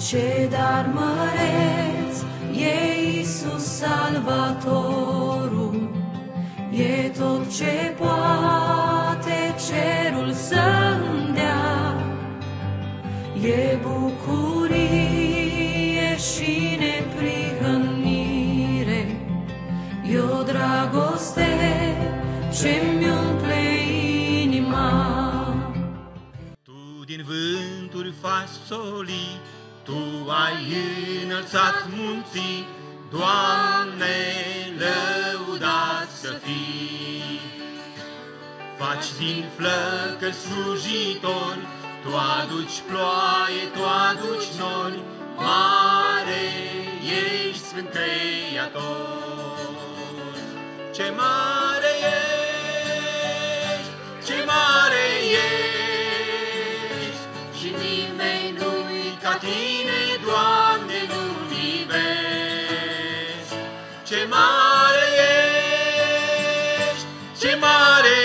Ce dar măreț e Iisus Salvatorul, e tot ce poate cerul să-mi dea, e bucurie și neprihănire, e o dragoste ce-mi umple inima. Tu din vânturi faci soli, Tu ai înălțat munții, Doamne, lăudat să fii. Faci din flăcări slujitori, Tu aduci ploaie, Tu aduci nori, mare ești, Sfânt Creator. Ce mare ești, ce mare ești, și nimeni nu-i ca Tine, Doamne, în univers. Ce mare ești, ce mare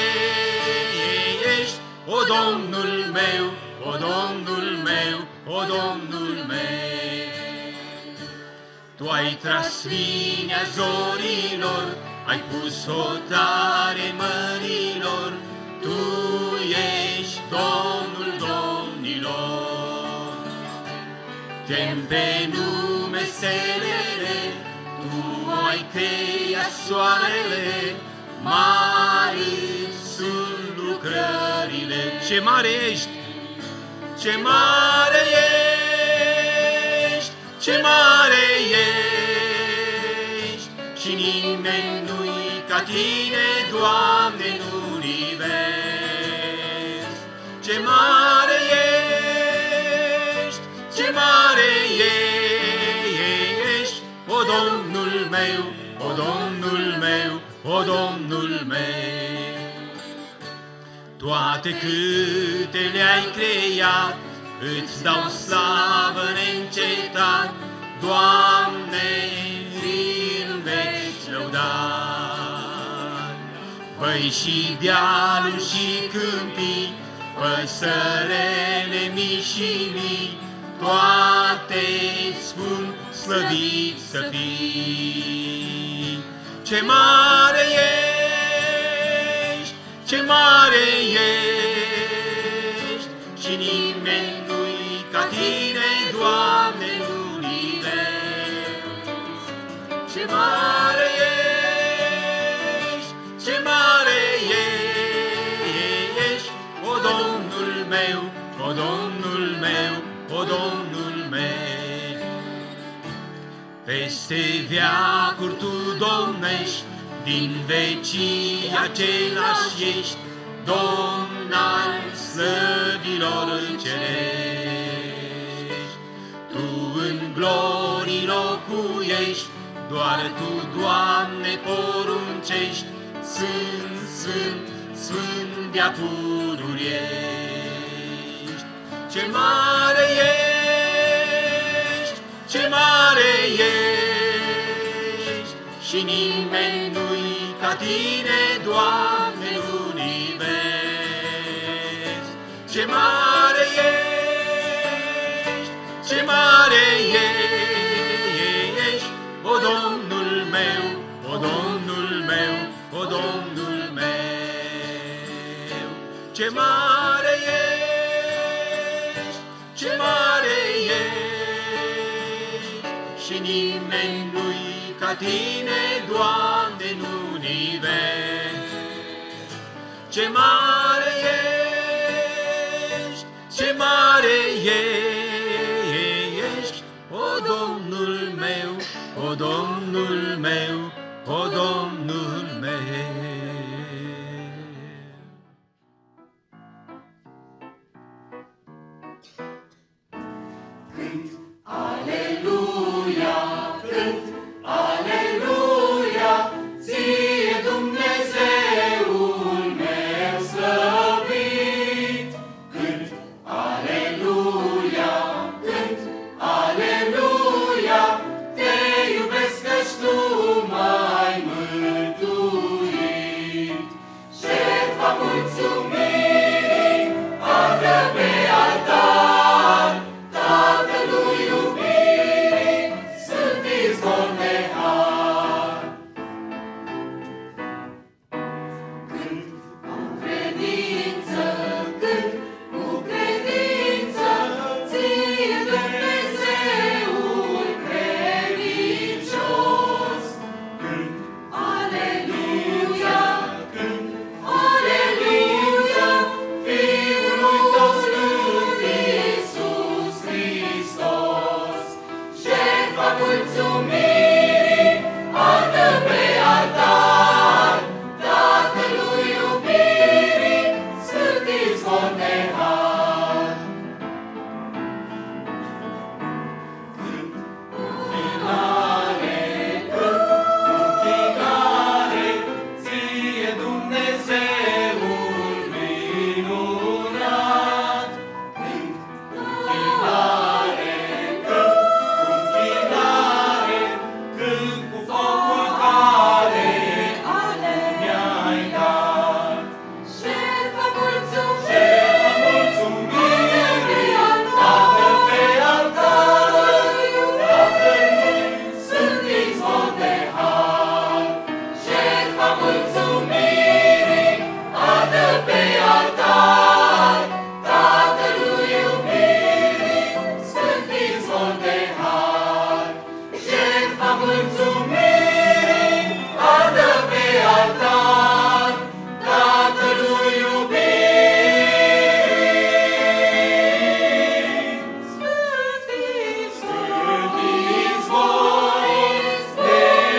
ești, o Domnul meu, o Domnul meu, o Domnul meu. Tu ai tras linia zorilor, ai pus hotare mărilor, Tu ești Domnul domnilor. Chem pe nume stelele, Tu ai creat soarele, mari sunt lucrările. Ce mare ești, ce mare ești, ce mare ești, și nimeni nu-i ca Tine, Doamne, în univers. Ce mare ești, ce mare ești, o Domnul meu, o Domnul meu, o Domnul meu. Toate câte le-ai creat, îți dau slavă neîncetat, Doamne, fii în veci lăudat. Păi și dealuri și câmpii, păsărele mii și mii, toate-ți spun slăvit să fii. Ce mare ești, ce mare ești, și nimeni nu-i ca Tine, Doamne, în univers. Ce mare ești, ce mare ești, o Domnul meu, o Domnul meu, o Domnul meu. Peste veacuri Tu domnești, din vecii același ești, Domn al slăvilor cerești. Tu în glorii locuiești, doar Tu, Doamne, poruncești, Sfânt, Sfânt, Sfânt de-a pururi ești. Ce mare ești, ce mare ești, și nimeni nu-i ca Tine, Doamne, în univers. Ce mare ești, ce mare ești, o Domnul meu, o Domnul meu, o Domnul meu. Ce mare ești, ce mare ești, și nimeni nu-i ca Tine, Doamne, în univers. Ce mare ești, ce mare ești, o Domnul meu, o Domnul meu, o Domnul meu. Cânt aleluia, cânt aleluia, Ție Dumnezeul meu slăvit. Cânt aleluia, cânt aleluia, Te iubesc căci Tu m-ai mântuit. mulțumirii adă pe altar Tatălui iubit. Sfântiți voi de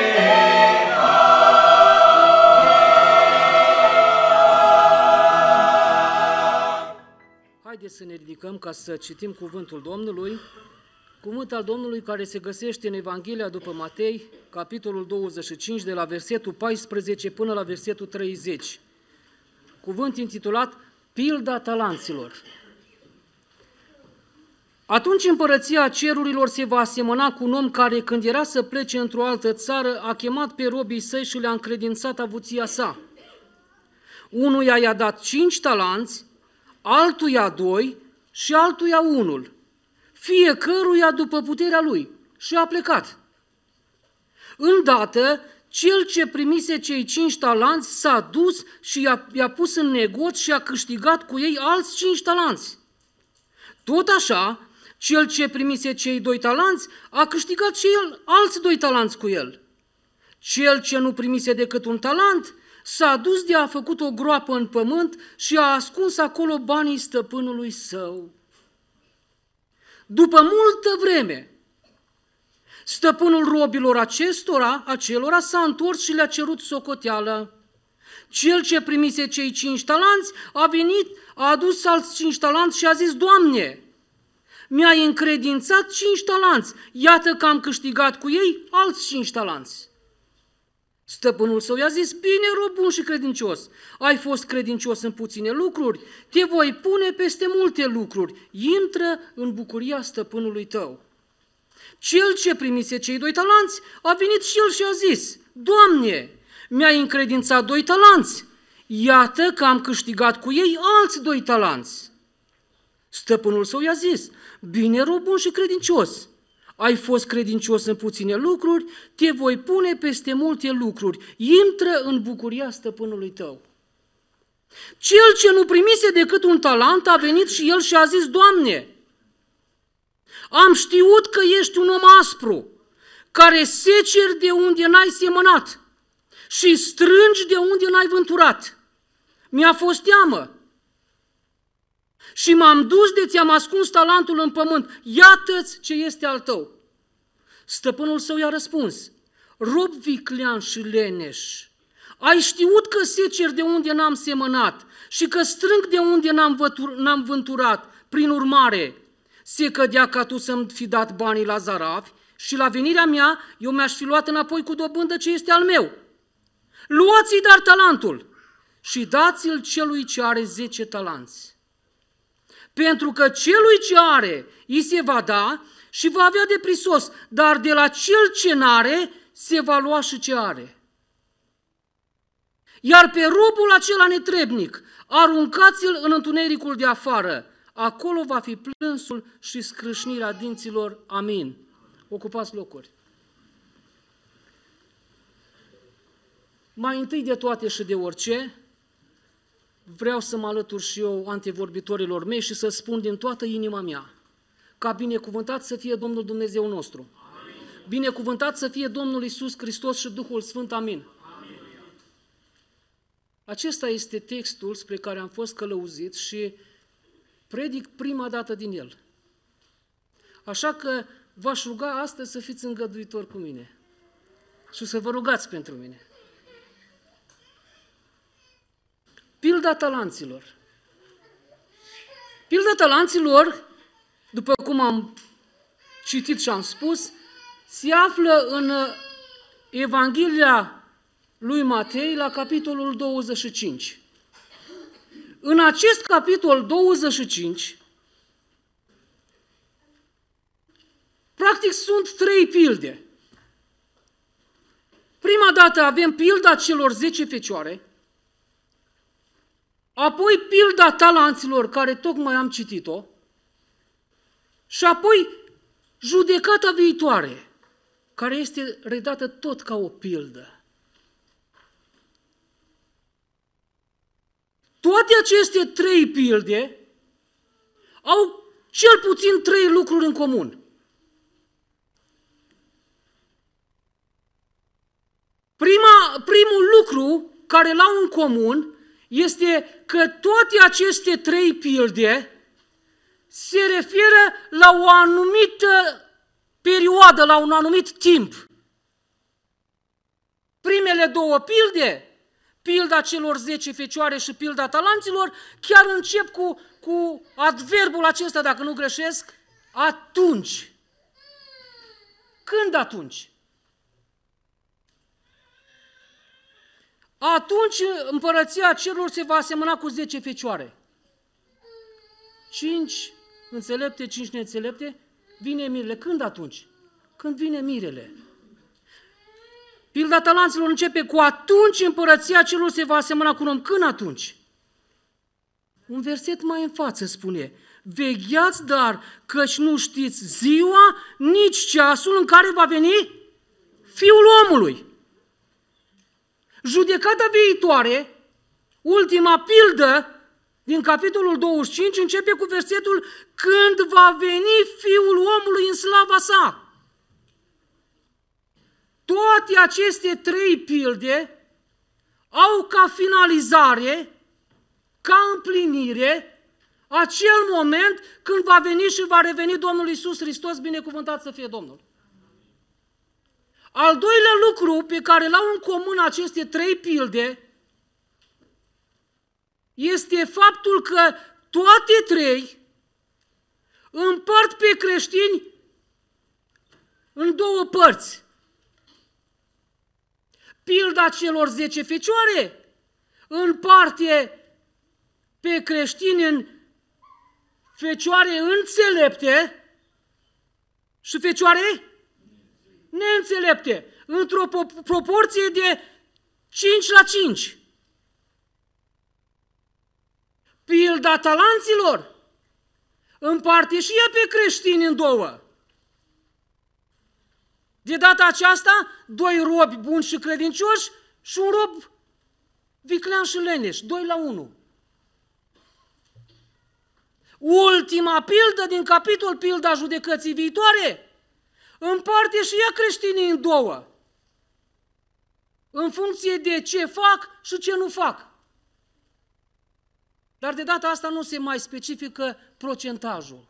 Haideți să ne ridicăm ca să citim cuvântul Domnului, cuvânt al Domnului care se găsește în Evanghelia după Matei, capitolul 25, de la versetul 14 până la versetul 30. Cuvânt intitulat Pilda talanților. Atunci împărăția cerurilor se va asemăna cu un om care, când era să plece într-o altă țară, a chemat pe robii săi și le-a încredințat avuția sa. Unuia i-a dat 5 talanți, altuia 2 și altuia 1, fiecăruia după puterea lui, și a plecat. Îndată, cel ce primise cei 5 talanți s-a dus și i-a pus în negoț și a câștigat cu ei alți 5 talanți. Tot așa, cel ce primise cei 2 talanți a câștigat și el alți 2 talanți cu el. Cel ce nu primise decât 1 talent s-a dus de a făcut o groapă în pământ și a ascuns acolo banii stăpânului său. După multă vreme, stăpânul robilor acelora s-a întors și le-a cerut socoteală. Cel ce primise cei 5 talanți a venit, a adus alți 5 talanți și a zis: Doamne, mi-ai încredințat 5 talanți, iată că am câștigat cu ei alți 5 talanți. Stăpânul său i-a zis: Bine, rob bun și credincios, ai fost credincios în puține lucruri, te voi pune peste multe lucruri, intră în bucuria stăpânului tău. Cel ce primise cei 2 talanți a venit și el și a zis: Doamne, mi-ai încredințat 2 talanți, iată că am câștigat cu ei alți 2 talanți. Stăpânul său i-a zis: Bine, rob bun și credincios, ai fost credincios în puține lucruri, te voi pune peste multe lucruri, intră în bucuria stăpânului tău. Cel ce nu primise decât 1 talent a venit și el și a zis: Doamne, am știut că ești un om aspru, care seceri de unde n-ai semănat și strângi de unde n-ai vânturat. Mi-a fost teamă și m-am dus de ți-am ascuns talentul în pământ, iată-ți ce este al tău. Stăpânul său i-a răspuns: Rob viclean și leneș, ai știut că seceri de unde n-am semănat și că strâng de unde n-am vânturat, prin urmare, se cădea ca tu să-mi fi dat banii la zarafi și la venirea mea eu mi-aș fi luat înapoi cu dobândă ce este al meu. Luați-i dar talentul și dați-l celui ce are 10 talanți. Pentru că celui ce are îi se va da și va avea de prisos, dar de la cel ce n-are se va lua și ce are. Iar pe robul acela netrebnic aruncați-l în întunericul de afară, acolo va fi plânsul și scrâșnirea dinților. Amin. Ocupați locuri. Mai întâi de toate și de orice, vreau să mă alătur și eu antevorbitorilor mei și să spun din toată inima mea: ca binecuvântat să fie Domnul Dumnezeu nostru. Amin. Binecuvântat să fie Domnul Iisus Hristos și Duhul Sfânt. Amin. Amin. Acesta este textul spre care am fost călăuzit și predic prima dată din el. Așa că v-aș ruga astăzi să fiți îngăduitori cu mine și să vă rugați pentru mine. Pilda talanților. Pilda talanților, după cum am citit și am spus, se află în Evanghelia lui Matei, la capitolul 25. În acest capitol 25, practic sunt 3 pilde. Prima dată avem pilda celor 10 fecioare, apoi pilda talanților, care tocmai am citit-o, și apoi judecata viitoare, care este redată tot ca o pildă. Toate aceste 3 pilde au cel puțin 3 lucruri în comun. Primul lucru care l-au în comun este că toate aceste trei pilde se referă la o anumită perioadă, la un anumit timp. Primele două pilde, pilda celor 10 fecioare și pilda talanților, chiar încep cu adverbul acesta, dacă nu greșesc, atunci. Când atunci? Atunci împărăția cerurilor se va asemăna cu 10 fecioare. 5 înțelepte, 5 neînțelepte, vine mirele. Când atunci? Când vine mirele. Pilda talanților începe cu atunci împărăția cerurilor se va asemăna cu un om. Când atunci? Un verset mai în față spune: vegheați dar, căci nu știți ziua, nici ceasul în care va veni Fiul omului. Judecata viitoare, ultima pildă din capitolul 25, începe cu versetul: când va veni Fiul omului în slava sa. Toate aceste trei pilde au ca finalizare, ca împlinire, acel moment când va veni și va reveni Domnul Iisus Hristos, binecuvântat să fie Domnul. Al doilea lucru pe care l-au în comun aceste trei pilde este faptul că toate trei împart pe creștini în două părți. Pilda celor 10 fecioare împarte pe creștini în fecioare înțelepte și fecioare neînțelepte, într-o proporție de 5:5. Pilda talanților împarte și ea pe creștini în două. De data aceasta, 2 robi buni și credincioși și un rob viclean și leneș, 2:1. Ultima pildă din capitol, pilda judecății viitoare, împarte și ea creștinii în două, în funcție de ce fac și ce nu fac. Dar de data asta nu se mai specifică procentajul.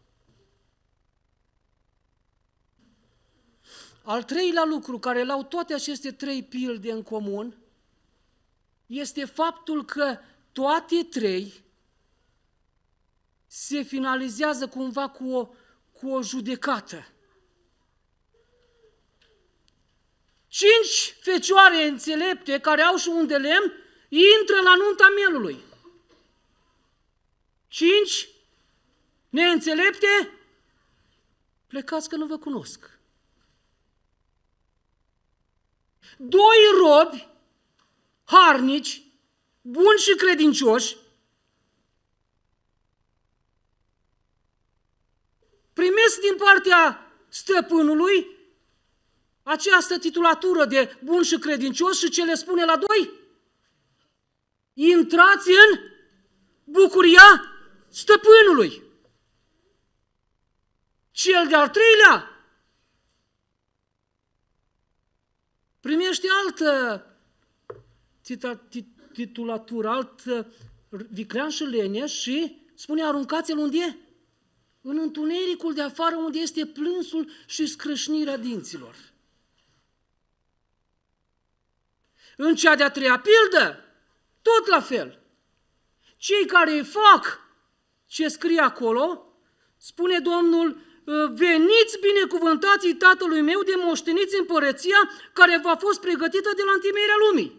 Al treilea lucru care l-au toate aceste trei pilde în comun este faptul că toate trei se finalizează cumva cu o judecată. 5 fecioare înțelepte care au și un de lemn intră la nunta mielului. 5 neînțelepte, plecați că nu vă cunosc. 2 robi harnici, buni și credincioși, primesc din partea stăpânului această titulatură de bun și credincios și ce le spune la 2? Intrați în bucuria stăpânului. Cel de-al treilea primește altă titulatură, alt viclean și leneș și spune: aruncați-l unde? În întunericul de afară, unde este plânsul și scrâșnirea dinților. În cea de-a treia pildă, tot la fel. Cei care fac ce scrie acolo, spune Domnul: veniți binecuvântații Tatălui meu, de moșteniți împărăția care v-a fost pregătită de la întemeierea lumii.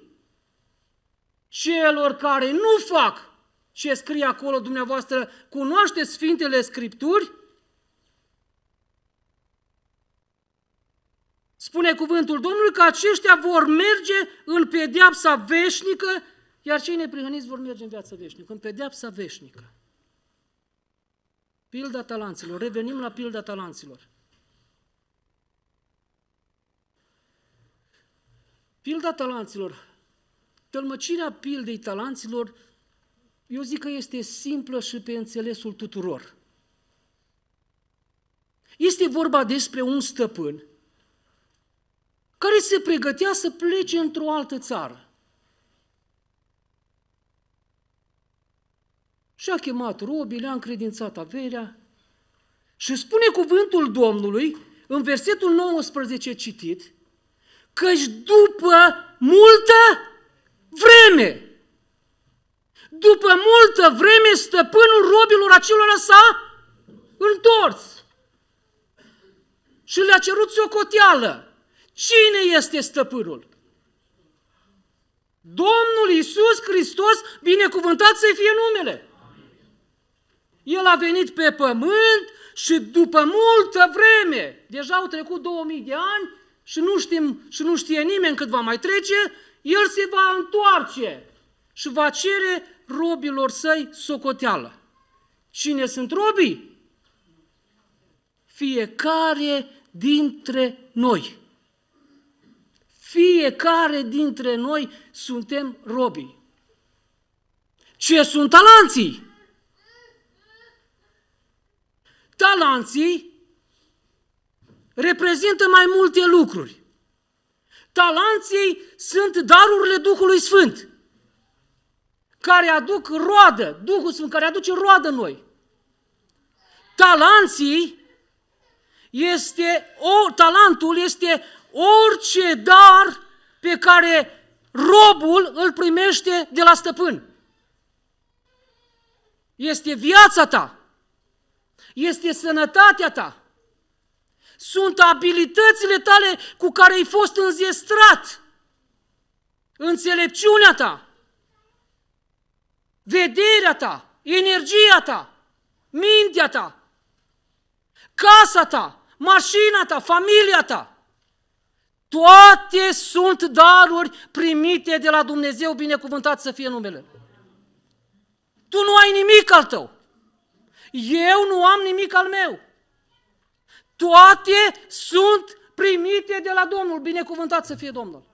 Celor care nu fac ce scrie acolo, dumneavoastră cunoașteți Sfintele Scripturi, spune cuvântul Domnului că aceștia vor merge în pedeapsa veșnică, iar cei neprihăniți vor merge în viața veșnică, în pedeapsa veșnică. Pilda talanților. Revenim la pilda talanților. Pilda talanților. Tălmăcirea pildei talanților, eu zic că este simplă și pe înțelesul tuturor. Este vorba despre un stăpân care se pregătea să plece într-o altă țară. Și-a chemat robii, le-a încredințat averea și spune cuvântul Domnului, în versetul 19 citit, căci după multă vreme, stăpânul robilor acelora s-a întors și le-a cerut socoteală. Cine este stăpânul? Domnul Iisus Hristos, binecuvântat să-i fie numele. El a venit pe pământ și după multă vreme, deja au trecut 2000 de ani și nu știe nimeni cât va mai trece, El se va întoarce și va cere robilor săi socoteală. Cine sunt robii? Fiecare dintre noi. Fiecare dintre noi suntem robii. Ce sunt talanții? Talanții reprezintă mai multe lucruri. Talanții sunt darurile Duhului Sfânt, care aduc roadă, Duhul Sfânt care aduce roadă în noi. Talentul este orice dar pe care robul îl primește de la stăpân. Este viața ta, este sănătatea ta, sunt abilitățile tale cu care ai fost înzestrat, înțelepciunea ta, vederea ta, energia ta, mintea ta, casa ta, mașina ta, familia ta. Toate sunt daruri primite de la Dumnezeu, binecuvântat să fie numele. Tu nu ai nimic al tău. Eu nu am nimic al meu. Toate sunt primite de la Domnul, binecuvântat să fie Domnul.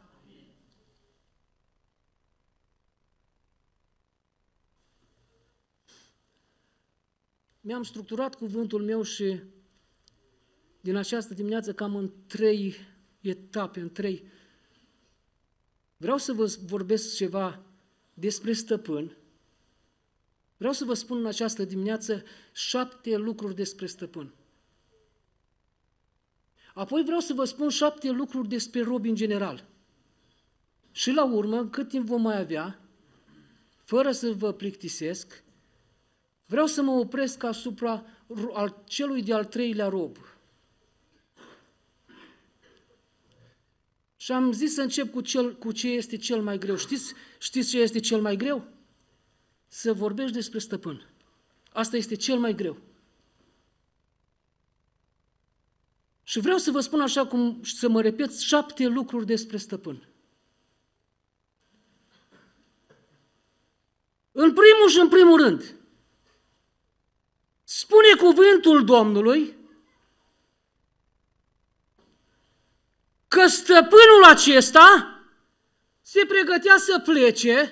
Mi-am structurat cuvântul meu și din această dimineață cam în 3 etape, în 3. Vreau să vă vorbesc ceva despre stăpân. Vreau să vă spun în această dimineață 7 lucruri despre stăpân. Apoi vreau să vă spun 7 lucruri despre robi în general. Și la urmă, cât timp vom mai avea, fără să vă plictisesc, vreau să mă opresc asupra celui de-al 3-lea rob. Și am zis să încep cu ce este cel mai greu. Știți ce este cel mai greu? Să vorbești despre stăpân. Asta este cel mai greu. Și vreau să vă spun așa cum să mă repet 7 lucruri despre stăpân. În primul și în primul rând, spune cuvântul Domnului că stăpânul acesta se pregătea să plece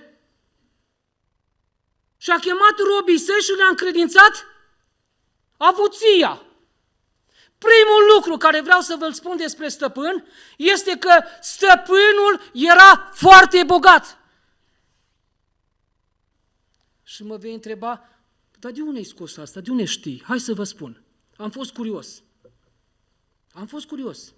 și a chemat robii săi și le-a încredințat avuția. Primul lucru care vreau să vă spun despre stăpân este că stăpânul era foarte bogat. Și mă vei întreba, dar de unde ai scos asta? De unde știi? Hai să vă spun. Am fost curios.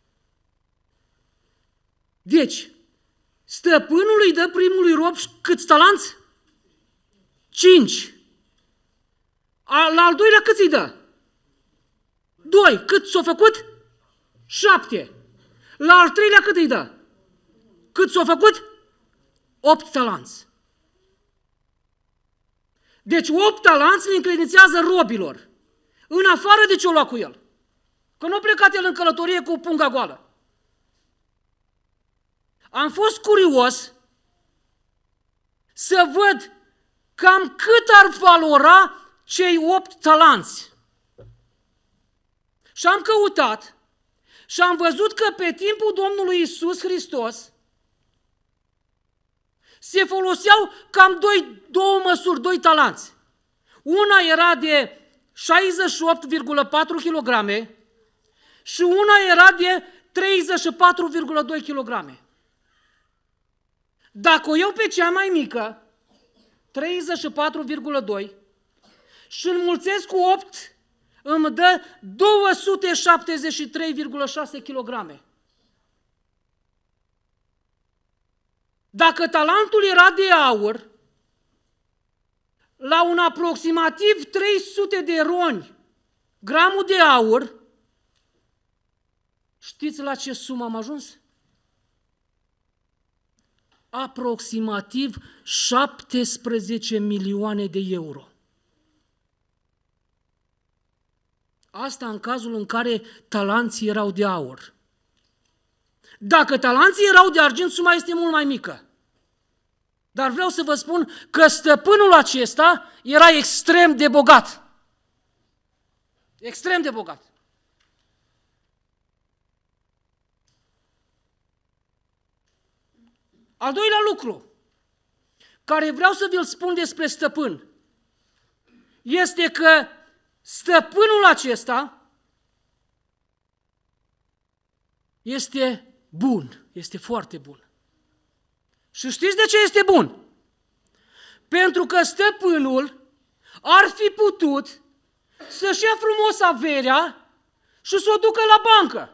Deci, stăpânul îi dă primului rob câți talanți? 5. La al doilea cât îi dă? 2. Cât s-a făcut? 7. La al treilea cât îi dă? Cât s-a făcut? 8 talanți. Deci 8 talanți le încredințează robilor. În afară de ce o lua cu el. Că nu a plecat el în călătorie cu punga goală. Am fost curios să văd cam cât ar valora cei 8 talanți. Și am căutat și am văzut că pe timpul Domnului Iisus Hristos se foloseau cam două măsuri, 2 talanți. Una era de 68,4 kg și una era de 34,2 kg. Dacă o iau pe cea mai mică, 34,2, și înmulțesc cu 8, îmi dă 273,6 kg. Dacă talentul era de aur, la un aproximativ 300 de roni, gramul de aur, știți la ce sumă am ajuns? Aproximativ 17 milioane de euro. Asta în cazul în care talanții erau de aur. Dacă talanții erau de argint, suma este mult mai mică. Dar vreau să vă spun că stăpânul acesta era extrem de bogat. Extrem de bogat. Al doilea lucru care vreau să vi-l spun despre stăpân este că stăpânul acesta este bun, este foarte bun. Și știți de ce este bun? Pentru că stăpânul ar fi putut să-și ia frumos averea și să o ducă la bancă.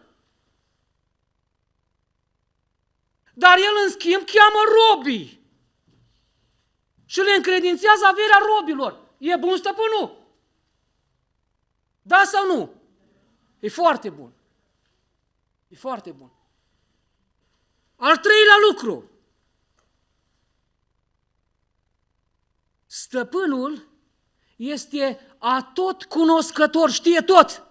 Dar el, în schimb, cheamă robii și le încredințează averea robilor. E bun stăpânul? Da sau nu? E foarte bun. E foarte bun. Al treilea lucru. Stăpânul este atot cunoscător, știe tot.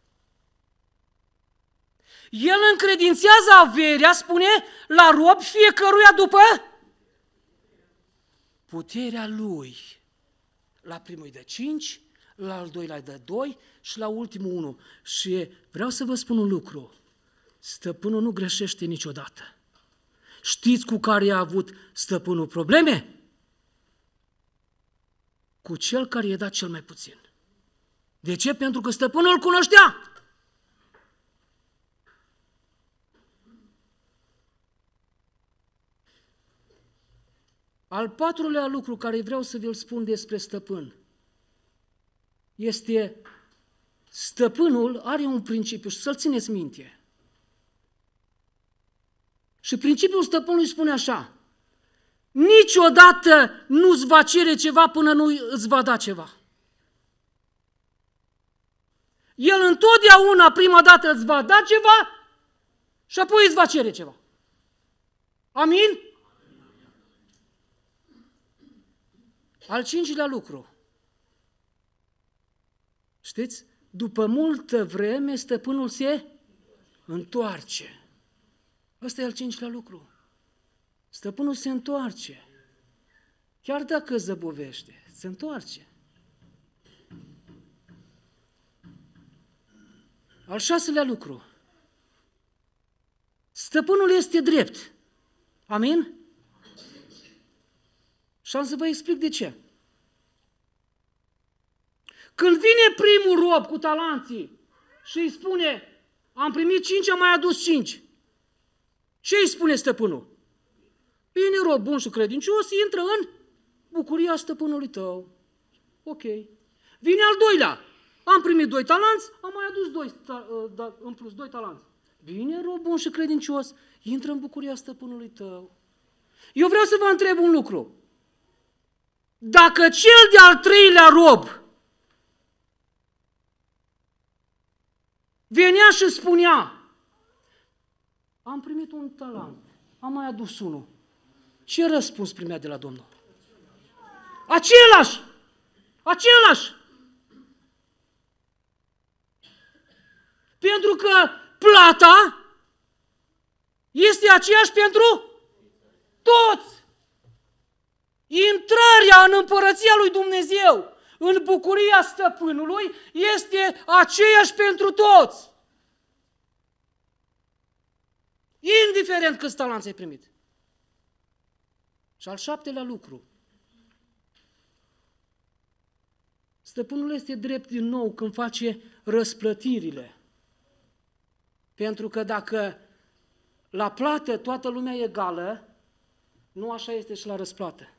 El încredințează averea, spune, la rob fiecăruia după puterea lui. La primul îi dă 5, la al doilea îi dă 2 și la ultimul 1. Și vreau să vă spun un lucru. Stăpânul nu greșește niciodată. Știți cu care a avut stăpânul probleme? Cu cel care i-a dat cel mai puțin. De ce? Pentru că stăpânul îl cunoștea. Al patrulea lucru care vreau să vi-l spun despre stăpân este stăpânul are un principiu și să-l țineți minte. Și principiul stăpânului spune așa: niciodată nu-ți va cere ceva până nu îți va da ceva. El întotdeauna prima dată îți va da ceva și apoi îți va cere ceva. Amin? Al cincilea lucru. Știți? După multă vreme stăpânul se întoarce. Ăsta e al cincilea lucru. Stăpânul se întoarce. Chiar dacă zăbovește, se întoarce. Al șaselea lucru. Stăpânul este drept. Amin? Și am să vă explic de ce. Când vine primul rob cu talanții și îi spune: am primit 5, am mai adus 5. Ce îi spune stăpânul? Bine, rob bun și credincios, intră în bucuria stăpânului tău. Ok. Vine al doilea. Am primit 2 talanți, am mai adus în plus 2 talanți. Bine, rob bun și credincios, intră în bucuria stăpânului tău. Eu vreau să vă întreb un lucru. Dacă cel de-al treilea rob venea și spunea: am primit 1 talent, am mai adus 1. Ce răspuns primea de la Domnul? Același! Același! Pentru că plata este aceeași pentru toți. Intrarea în împărăția lui Dumnezeu, în bucuria stăpânului, este aceeași pentru toți. Indiferent câți talanți ai primit. Și al șaptelea lucru. Stăpânul este drept din nou când face răsplătirile. Pentru că dacă la plată toată lumea e egală, nu așa este și la răsplată.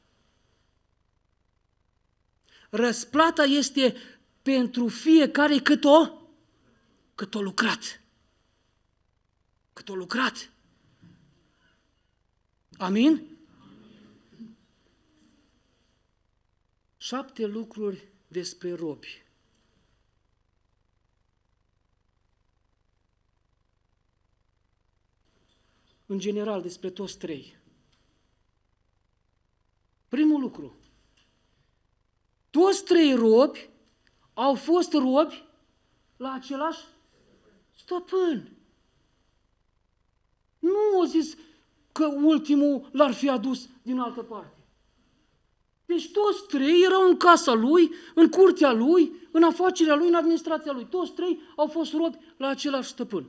Răsplata este pentru fiecare cât o lucrat. Cât o lucrat. Amin? 7 lucruri despre robi. În general, despre toți 3. Primul lucru. Toți 3 robi au fost robi la același stăpân. Nu au zis că ultimul l-ar fi adus din altă parte. Deci toți 3 erau în casa lui, în curtea lui, în afacerea lui, în administrația lui. Toți 3 au fost robi la același stăpân.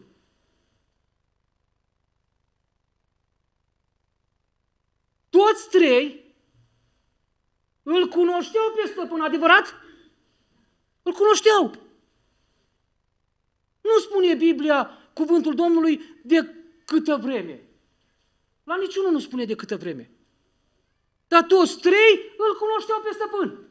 Toți 3 îl cunoșteau pe stăpân, adevărat? Îl cunoșteau. Nu spune Biblia, cuvântul Domnului, de câtă vreme. La niciunul nu spune de câtă vreme. Dar toți 3 îl cunoșteau pe stăpân.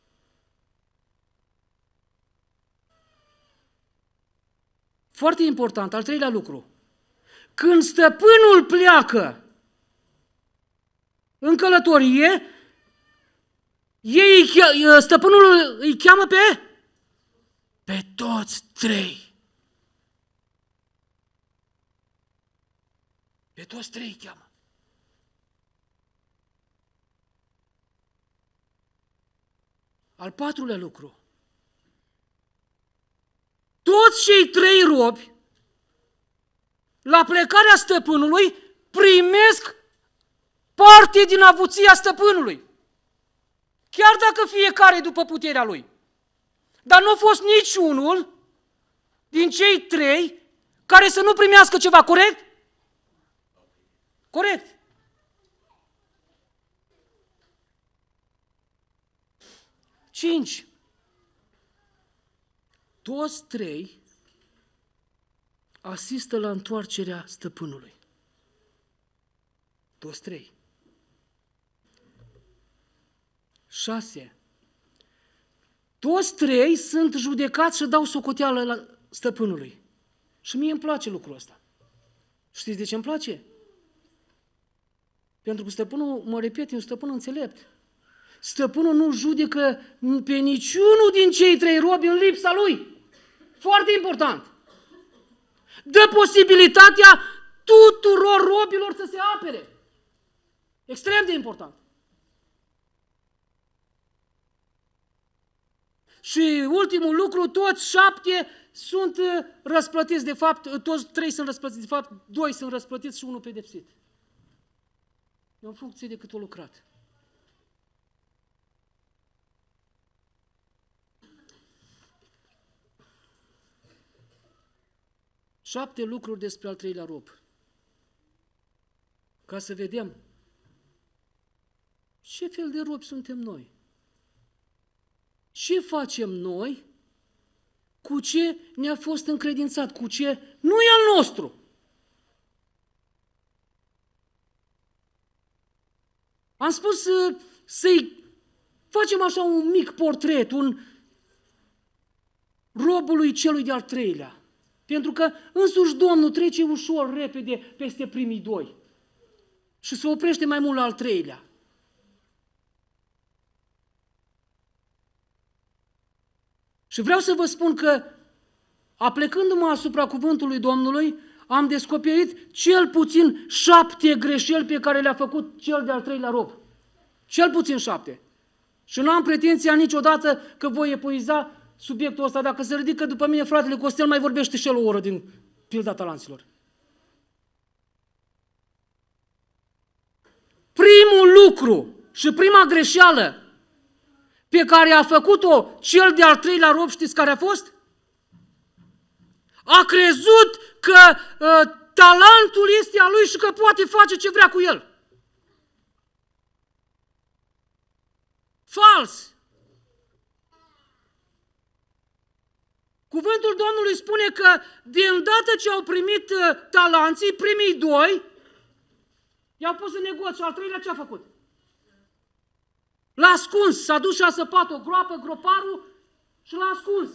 Foarte important, al 3-lea lucru. Când stăpânul pleacă în călătorie, stăpânul îi cheamă pe toți 3. Pe toți 3 îi cheamă. Al 4-lea lucru. Toți cei 3 robi, la plecarea stăpânului, primesc parte din avuția stăpânului. Chiar dacă fiecare după puterea lui. Dar nu a fost niciunul din cei 3 care să nu primească ceva, corect? Corect. Cinci. Toți 3 asistă la întoarcerea stăpânului. Toți 3. 6. Toți 3 sunt judecați și dau socoteală la stăpânului. Și mie îmi place lucrul ăsta. Știți de ce îmi place? Pentru că stăpânul, mă repet, e un stăpân înțelept. Stăpânul nu judecă pe niciunul din cei 3 robi în lipsa lui. Foarte important. Dă posibilitatea tuturor robilor să se apere. Extrem de important. Și ultimul lucru, toți 7 sunt răsplătiți, de fapt, toți 3 sunt răsplătiți, de fapt, 2 sunt răsplătiți și 1 pedepsit. E în funcție de cât o lucrat. Șapte lucruri despre al 3-lea rob. Ca să vedem ce fel de robi suntem noi. Ce facem noi cu ce ne-a fost încredințat, cu ce nu e al nostru. Am spus să-i facem așa un mic portret, un robului celui de-al 3-lea. Pentru că însuși Domnul trece ușor, repede, peste primii 2 și se oprește mai mult la al 3-lea. Și vreau să vă spun că, aplecându-mă asupra cuvântului Domnului, am descoperit cel puțin 7 greșeli pe care le-a făcut cel de-al 3-lea rob. Cel puțin 7. Și nu am pretenția niciodată că voi epuiza subiectul ăsta. Dacă se ridică după mine fratele Costel, mai vorbește și el o oră din pilda talanților. Primul lucru și prima greșeală pe care a făcut-o cel de-al 3-lea rob, știți care a fost? A crezut că talentul este al lui și că poate face ce vrea cu el. Fals! Cuvântul Domnului spune că de îndată ce au primit talanții, primii doi, i-au pus în negoț și al treilea ce a făcut? L-a ascuns, s-a dus și a săpat o groapă, groparul și l-a ascuns.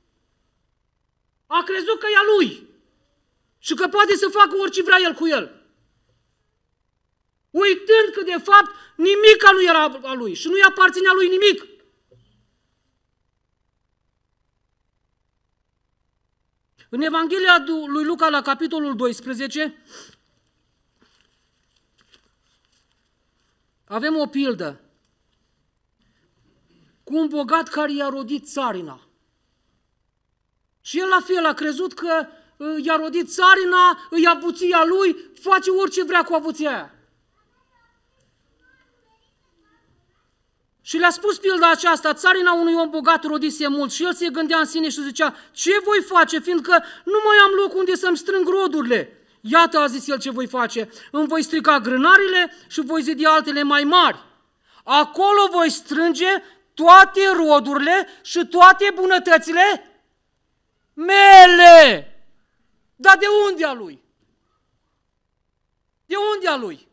A crezut că e a lui și că poate să facă orice vrea el cu el. Uitând că de fapt nimic nu era a lui și nu-i aparținea lui nimic. În Evanghelia lui Luca, la capitolul 12, avem o pildă cu un bogat care i-a rodit țarina. Și el la fel a crezut că i-a rodit țarina, îi avuția lui, face orice vrea cu avuția aia. Și le-a spus pilda aceasta, țarina unui om bogat rodise mult și el se gândea în sine și zicea, ce voi face, fiindcă nu mai am loc unde să-mi strâng rodurile. Iată, a zis el, ce voi face, îmi voi strica grânarile și voi zidi altele mai mari. Acolo voi strânge toate rodurile și toate bunătățile mele. Dar de unde a lui? De unde a lui?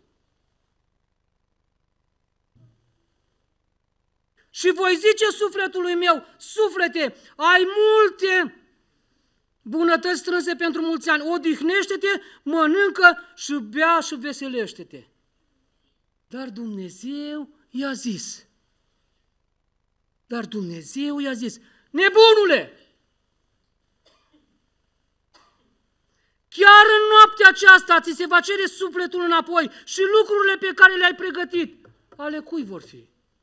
Și voi zice sufletului meu, suflete, ai multe bunătăți strânse pentru mulți ani, odihnește-te, mănâncă și bea și veselește-te. Dar Dumnezeu i-a zis, nebunule, chiar în noaptea aceasta ți se va cere sufletul înapoi și lucrurile pe care le-ai pregătit, ale cui vor fi?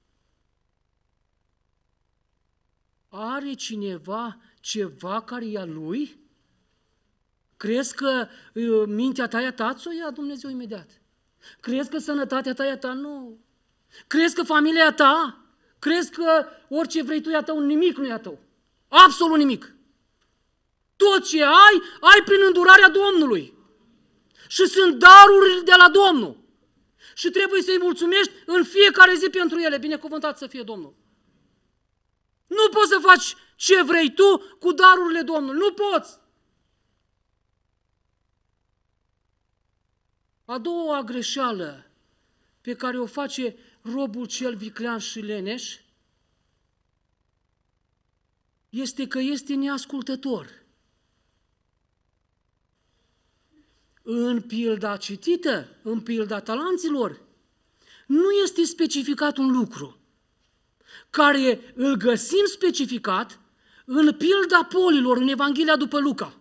Are cineva ceva care e a lui? Crezi că mintea ta e a ta? Ți-o ia Dumnezeu imediat. Crezi că sănătatea ta e a ta? Nu. Crezi că familia e a ta? Crezi că orice vrei tu e a tău? Nimic nu e a tău. Absolut nimic. Tot ce ai prin îndurarea Domnului. Și sunt daruri de la Domnul. Și trebuie să-i mulțumești în fiecare zi pentru ele. Binecuvântat să fie Domnul. Nu poți să faci ce vrei tu cu darurile Domnului. Nu poți. A doua greșeală pe care o face robul cel viclean și leneș este că este neascultător. În pilda citită, în pilda talanților, nu este specificat un lucru care îl găsim specificat în pilda polilor, în Evanghelia după Luca.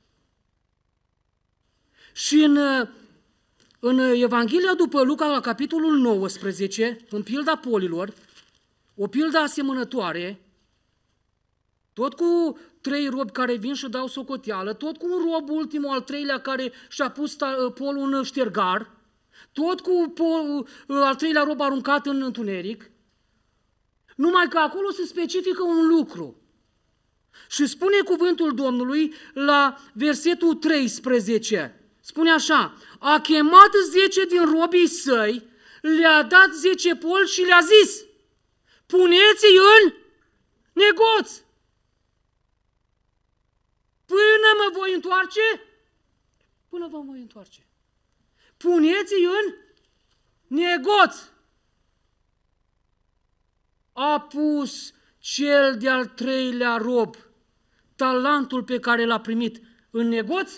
Și în Evanghelia după Luca, la capitolul 19, în pilda polilor, o pildă asemănătoare, tot cu 3 robi care vin și dau socoteală, tot cu un rob ultimul, al treilea, care și-a pus polul în ștergar, tot cu al treilea rob aruncat în întuneric, numai că acolo se specifică un lucru. Și spune cuvântul Domnului la versetul 13, spune așa, a chemat 10 din robii săi, le-a dat 10 poli și le-a zis, puneți-i în negoț. Până mă voi întoarce, până vă voi întoarce. Puneți-i în negoț. A pus cel de-al treilea rob talentul pe care l-a primit în negoț?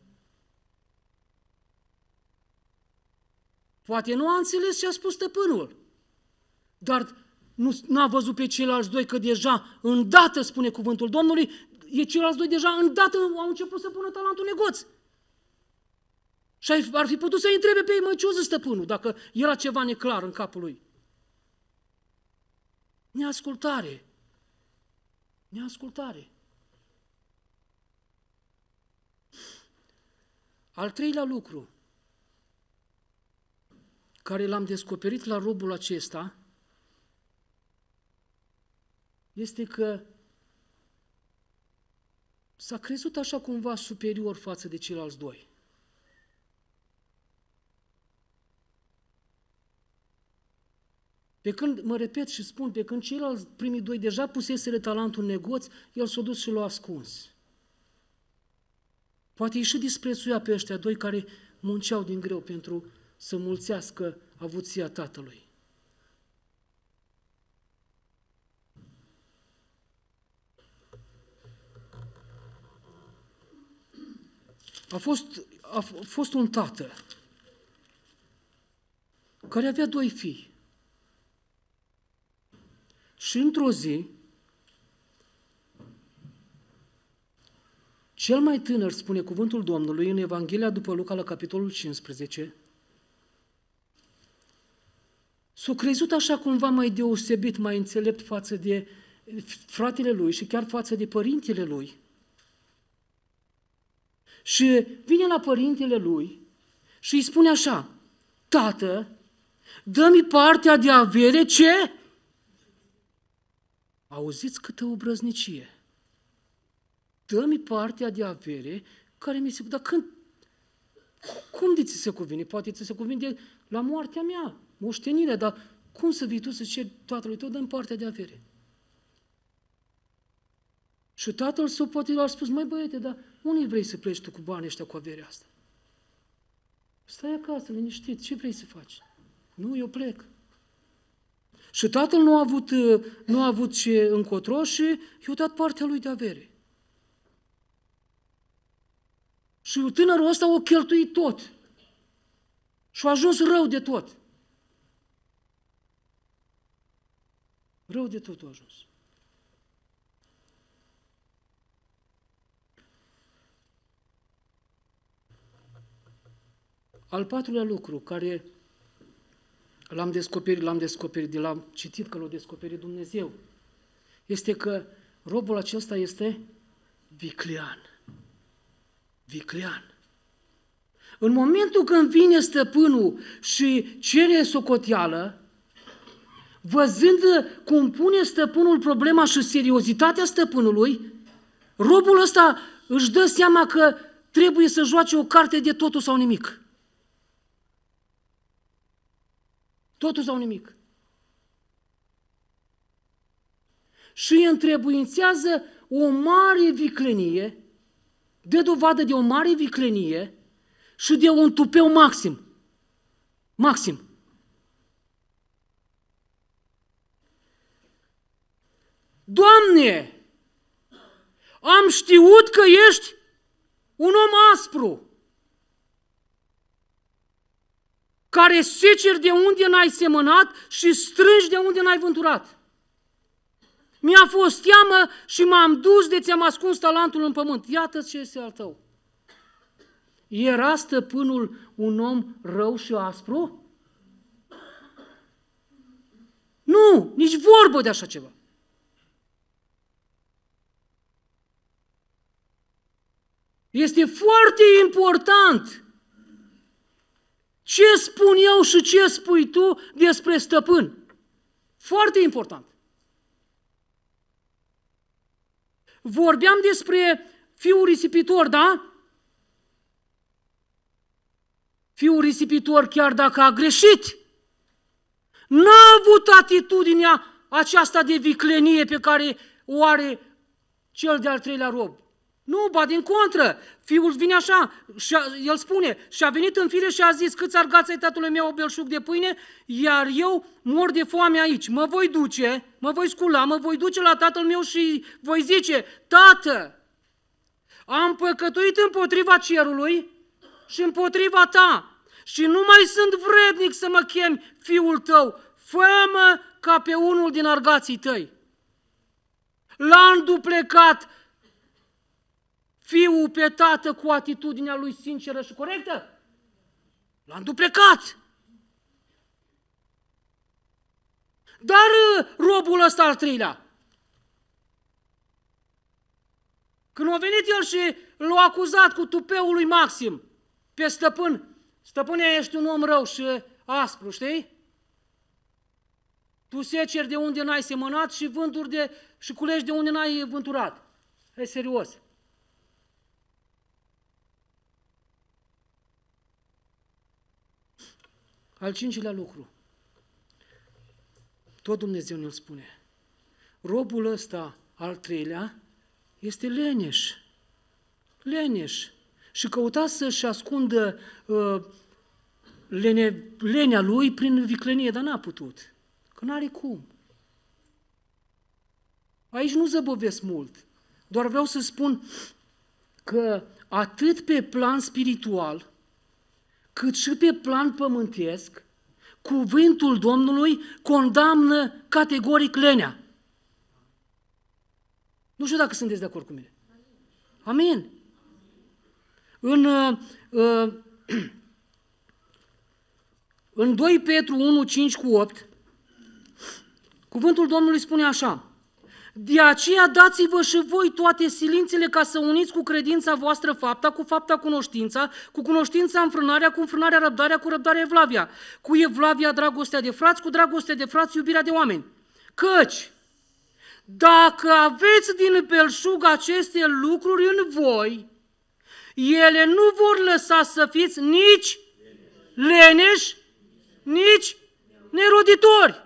Poate nu a înțeles ce a spus stăpânul, dar n-a văzut pe ceilalți doi că deja îndată, spune cuvântul Domnului, ceilalți doi deja îndată au început să pună talentul în negoț. Și ar fi putut să-i întrebe pe ei, măi, ce-o zis stăpânul, dacă era ceva neclar în capul lui. Neascultare. Neascultare. Al treilea lucru care l-am descoperit la robul acesta este că s-a crezut așa cumva superior față de ceilalți doi. Pe când, mă repet și spun, pe când ceilalți primii doi deja puseseră talentul în negoț, el s-a dus și l-a ascuns. Poate îi și disprețuia pe ăștia doi care munceau din greu pentru să mulțească avuția tatălui. A fost un tată care avea doi fii. Și într-o zi, cel mai tânăr, spune cuvântul Domnului în Evanghelia după Luca, la capitolul 15, s-a crezut așa cumva mai deosebit, mai înțelept față de fratele lui și chiar față de părintele lui. Și vine la părintele lui și îi spune așa: tată, dă-mi partea de avere ce? Auziți câtă obrăznicie! Dă-mi partea de avere care mi se... Dar când? Cum de ți se cuvine? Poate ți se cuvine la moartea mea, moștenirea, dar cum să vii tu să ceri tatălui tău, dă-mi partea de avere? Și tatăl său poate l-a spus: măi băiete, dar unde vrei să pleci tu cu banii ăștia, cu averea asta? Stai acasă, liniștit, ce vrei să faci? Nu, eu plec. Și tatăl nu a avut ce încotro și i-a dat partea lui de avere. Și tânărul ăsta o cheltuit tot. Și a ajuns rău de tot. Rău de tot a ajuns. Al patrulea lucru care l-am descoperit, l-am citit că l-a descoperit Dumnezeu, este că robul acesta este viclean. Viclean. În momentul când vine stăpânul și cere socoteală, văzând cum pune stăpânul problema și seriozitatea stăpânului, robul ăsta își dă seama că trebuie să joace o carte de totul sau nimic. Totul sau nimic. Și îi întrebuințează o mare viclenie, dă dovadă de o mare viclenie și de un tupeu maxim. Maxim. Doamne, am știut că ești un om aspru, care seceri de unde n-ai semănat și strângi de unde n-ai vânturat. Mi-a fost teamă și m-am dus de ți-am ascuns talentul în pământ. Iată ce este al tău. Era stăpânul un om rău și aspru? Nu, nici vorbă de așa ceva. Este foarte important ce spun eu și ce spui tu despre stăpân. Foarte important. Vorbeam despre fiul risipitor, da? Fiul risipitor, chiar dacă a greșit, n-a avut atitudinea aceasta de viclenie pe care o are cel de-al treilea rob. Nu, ba din contră, fiul vine așa, și el spune, și a venit în fire și a zis: câți argați ai tatălui meu o belșug de pâine, iar eu mor de foame aici. Mă voi duce, mă voi scula, mă voi duce la tatăl meu și voi zice: tată, am păcătuit împotriva cerului și împotriva ta și nu mai sunt vrednic să mă chemi fiul tău, fă-mă ca pe unul din argații tăi. L-a înduplecat fiul pe tată cu atitudinea lui sinceră și corectă? L-a înduplecat. Dar robul ăsta al treilea, când a venit el și l-a acuzat cu tupeul lui Maxim pe stăpân: stăpâne, ești un om rău și aspru, știi? Tu seceri de unde n-ai semănat și și culegi de unde n-ai vânturat. E serios. Al cincilea lucru. tot Dumnezeu ne-l spune. Robul ăsta, al treilea, este leneș. Leneș. Și căuta să-și ascundă lenea lui prin viclenie, dar n-a putut. Că n-are cum. Aici nu zăbovesc mult. Doar vreau să spun că atât pe plan spiritual, cât și pe plan pământesc, cuvântul Domnului condamnă categoric lenea. Nu știu dacă sunteți de acord cu mine. Amin. În 2 Petru 1, 5 cu 8, cuvântul Domnului spune așa: de aceea dați-vă și voi toate silințele ca să uniți cu credința voastră fapta, cu fapta cunoștința, cu cunoștința înfrânarea, cu înfrânarea răbdarea, cu răbdarea evlavia, cu evlavia dragostea de frați, cu dragostea de frați iubirea de oameni. Căci, dacă aveți din belșug aceste lucruri în voi, ele nu vor lăsa să fiți nici leneși, nici neroditori.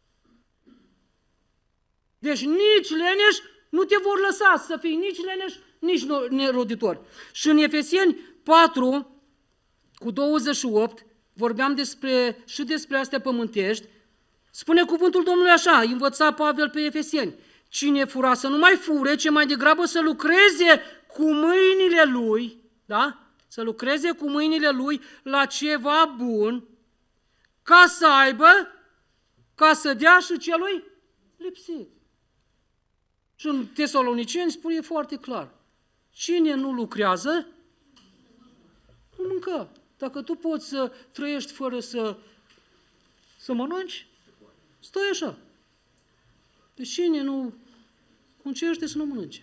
Deci nici leneși nu te vor lăsa să fii nici leneș, nici neroditor. Și în Efeseni 4, cu 28, vorbeam și despre astea pământești, spune cuvântul Domnului așa, învăța Pavel pe Efeseni: cine fura să nu mai fure, ce mai degrabă să lucreze cu mâinile lui, da? Să lucreze cu mâinile lui la ceva bun, ca să aibă, ca să dea și celui lipsit. Și în Tesaloniceni spune foarte clar: cine nu lucrează, nu mâncă. Dacă tu poți să trăiești fără să mănânci, stai așa. Deci cine nu muncește să nu mănânce.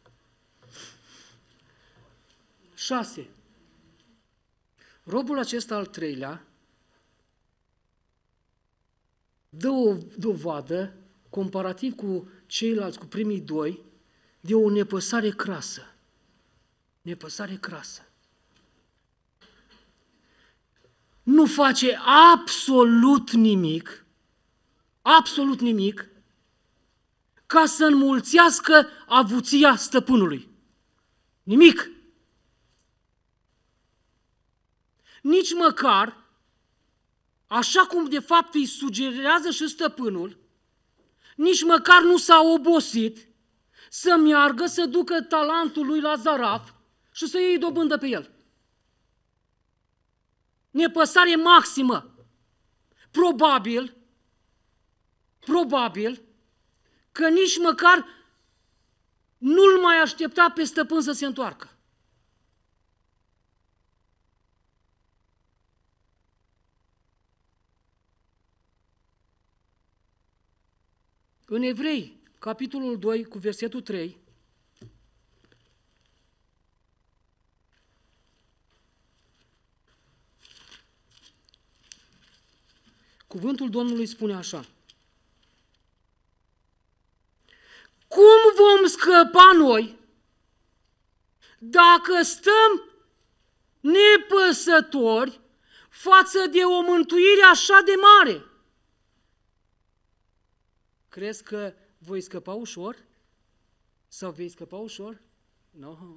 6. Robul acesta al treilea dă o dovadă, comparativ cu ceilalți, cu primii doi, de o nepăsare crasă. Nepăsare crasă. Nu face absolut nimic, ca să înmulțească avuția stăpânului. Nimic. Nici măcar, așa cum de fapt îi sugerează și stăpânul, nici măcar nu s-a obosit să meargă, să ducă talentul lui la zaraf și să iei dobândă pe el. Nepăsare maximă. Probabil că nici măcar nu-l mai aștepta pe stăpân să se întoarcă. În Evrei, capitolul 2, cu versetul 3, cuvântul Domnului spune așa: cum vom scăpa noi dacă stăm nepăsători față de o mântuire așa de mare? Crezi că voi scăpa ușor? Sau vei scăpa ușor? Nu.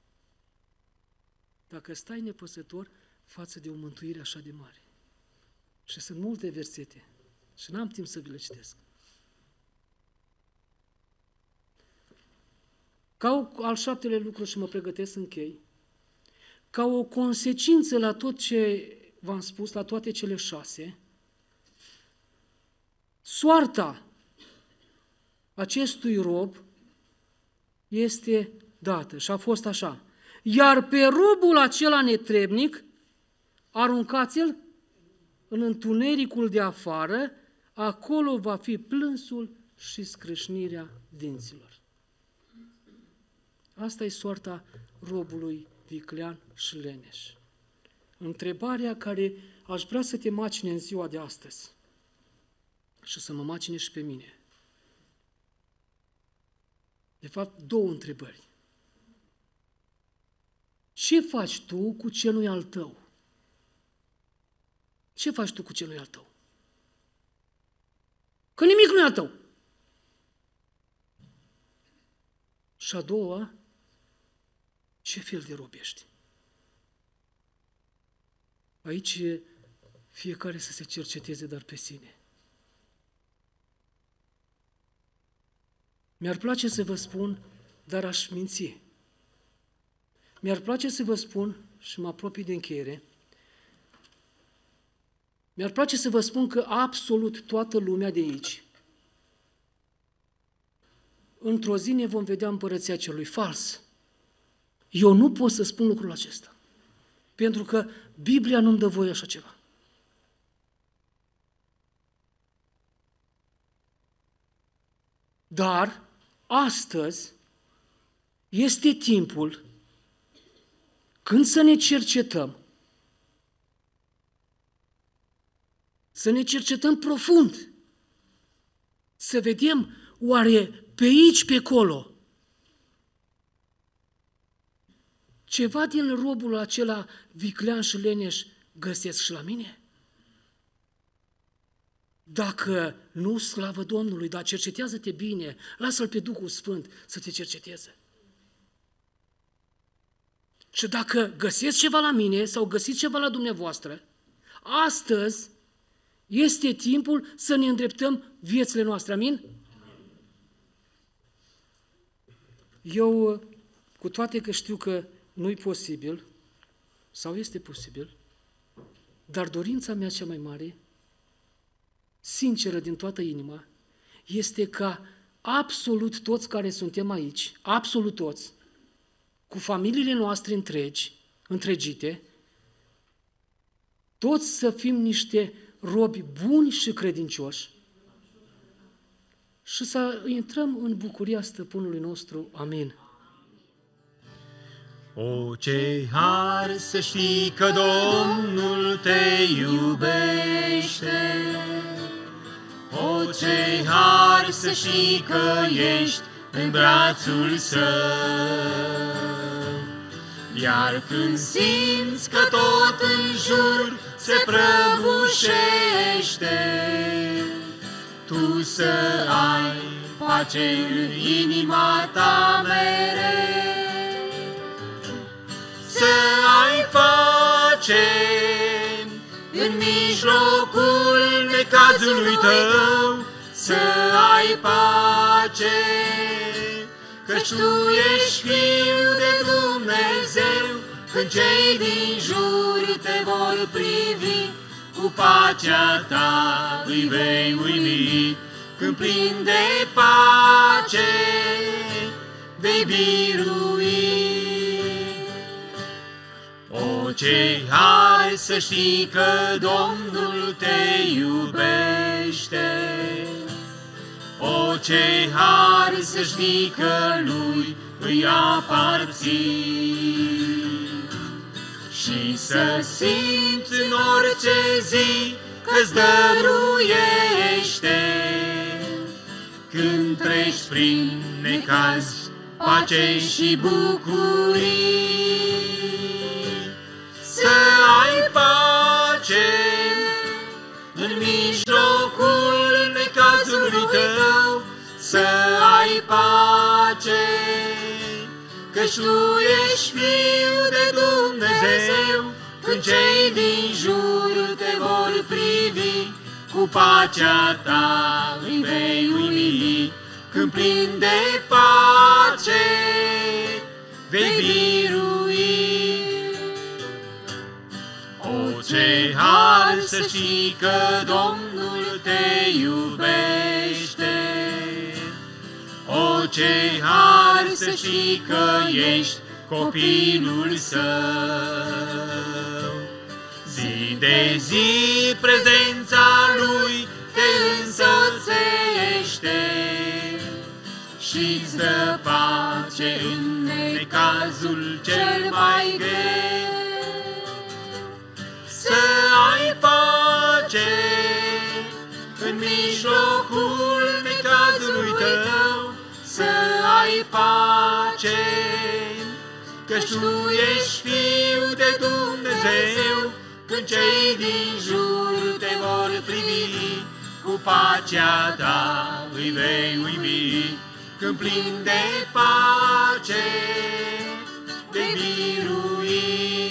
Dacă stai nepăsător față de o mântuire așa de mare. Și sunt multe versete și n-am timp să vi le citesc. Ca al 7-lea lucru, și mă pregătesc să închei, ca o consecință la tot ce v-am spus, la toate cele 6, soarta acestui rob este dată și a fost așa: iar pe robul acela netrebnic aruncați-l în întunericul de afară, acolo va fi plânsul și scrâșnirea dinților. Asta e soarta robului viclean și leneș. Întrebarea care aș vrea să te macine în ziua de astăzi și să mă macine și pe mine. De fapt, 2 întrebări. Ce faci tu cu ce nu-i al tău? Ce faci tu cu ce nu-i al tău? Că nimic nu e al tău. Și a doua, ce fel de rob ești? Aici fiecare să se cerceteze, dar pe sine. Mi-ar place să vă spun, dar aș minți. Mi-ar place să vă spun, și mă apropii de încheiere, mi-ar place să vă spun că absolut toată lumea de aici, într-o zi ne vom vedea împărăția celui. Fals. Eu nu pot să spun lucrul acesta. Pentru că Biblia nu-mi dă voie așa ceva. Dar, astăzi, este timpul când să ne cercetăm, să ne cercetăm profund, să vedem oare pe aici, pe acolo, ceva din robul acela viclean și leneș găsesc și la mine? Dacă nu, slavă Domnului, dar cercetează-te bine, lasă-L pe Duhul Sfânt să te cerceteze. Și dacă găsesc ceva la mine sau găsiți ceva la dumneavoastră, astăzi este timpul să ne îndreptăm viețile noastre. Amin? Eu, cu toate că știu că nu-i posibil, sau este posibil, dar dorința mea cea mai mare, sinceră din toată inima, este ca absolut toți care suntem aici, absolut toți, cu familiile noastre întregite, toți să fim niște robi buni și credincioși și să intrăm în bucuria stăpânului nostru. Amin. O, ce har să știi că Domnul te iubește! O, ce har să știi că ești în brațul Său! Iar când simți că tot în jur se prăbușește, tu să ai pace în inima ta mereu. Să ai pace în mijlocul necazului tău, să ai pace, căci tu ești Fiul de Dumnezeu. Când cei din jur te vor privi, cu pacea ta îi vei uimi. Când plin de pace vei birui. O, ce har să știi că Domnul te iubește! O, ce har să știi că Lui îi aparții! Și să simți în orice zi că-ți dăruiește, când treci prin necaz, pace și bucurii. Să ai pace în mijlocul necazului tău, să ai pace, căci tu ești Fiul de Dumnezeu. Când cei din jur te vor privi, cu pacea ta îi vei uimi. Când plin de pace vei birui. O, ce har să știi că Domnul te iubește! O, ce har să știi că ești copilul Său! Zi de zi prezența Lui te însoțește și-ți dă pace în necazul cel mai greu. Să ai pace în mijlocul necazului tău, să ai pace, căci tu ești Fiul de Dumnezeu. Când cei din jur te vor privi, cu pacea ta îi vei uimi, când plin de pace vei birui.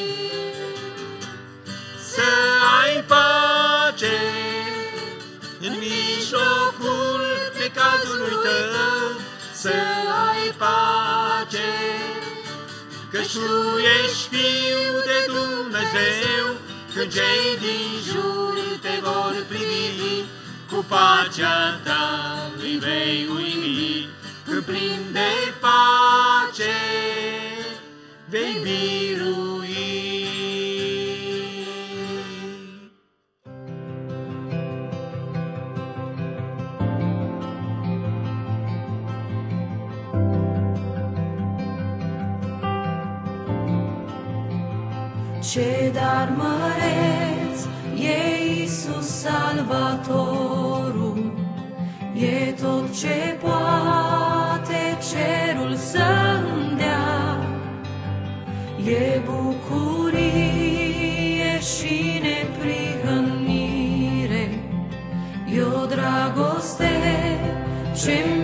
Să ai pace în mijlocul necazului tău, să ai pace, căci tu ești Fiul de Dumnezeu, când cei din jur te vor privi, cu pacea ta îi vei uimi, când plin de pace vei birui. Ce dar măreț e Iisus Salvatorul, e tot ce poate cerul să-mi dea, e bucurie și neprihănire, e o dragoste ce